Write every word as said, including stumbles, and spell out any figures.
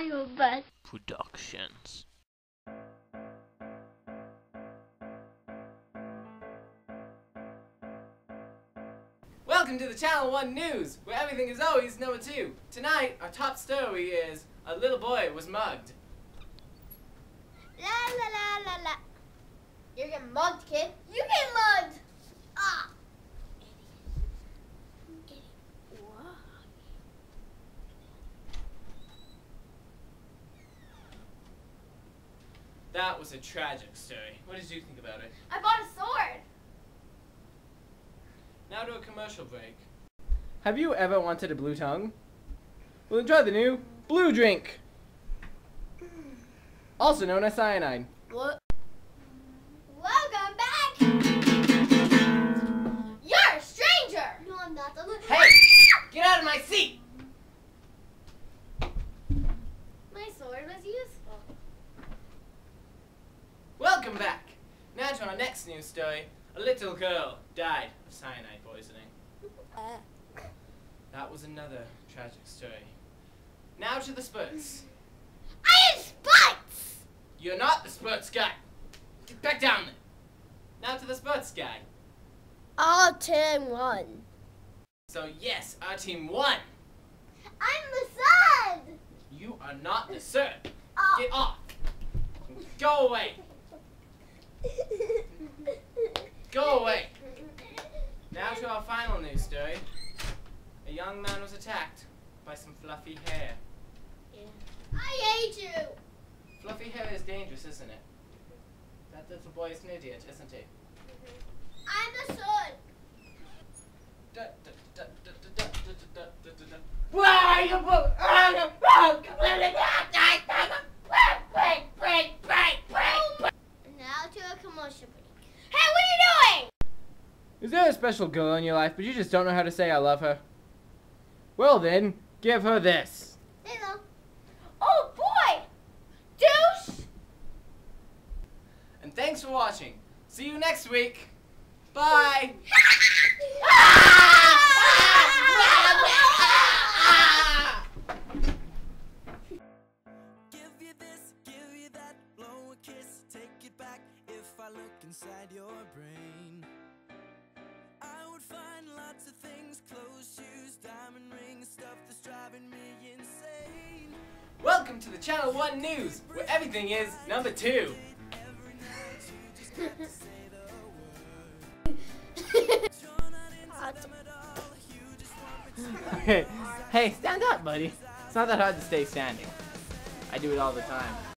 Biobus Productions. Welcome to the Channel One News, where everything is always number two. Tonight, our top story is a little boy was mugged. La la la la la. You're getting mugged, kid. You get mugged. Ah. Idiot. What? That was a tragic story. What did you think about it? I bought a sword. Now to a commercial break. Have you ever wanted a blue tongue? Well, then try the new Blue Drink, also known as cyanide. What? Welcome back. You're a stranger. No, I'm not. Hey! Get out of my seat! My sword was useful. Welcome back. Now to our next news story. A little girl died of cyanide poisoning. That was another tragic story. Now to the sports. I am Spikes. You're not the sports guy. Get back down there. Now to the sports guy. All team won. So yes, our team won. I'm the sun. You are not the sir. Oh. Get off. Go away. Go away. Now to our final news story. A young man was attacked by some fluffy hair. Yeah. I hate you. Fluffy hair is dangerous, isn't it? That little boy is an idiot, isn't he? I'm the sun. Where are you? Now to a commercial break. Hey, what are you doing? Is there a special girl in your life, but you just don't know how to say I love her? Well then, give her this. Hello. Oh boy! Douche! And thanks for watching. See you next week. Bye. Give you this, give you that, blow a kiss, take it back. If I look inside your brain, I would find lots of things, clothes, shoes, diamond rings, stuff that's driving me insane. Welcome to the Channel One News, where everything is number two. Every night you just got to say the word. You're not into them at all, you just want me to Hey, stand up, buddy. It's not that hard to stay standing. I do it all the time.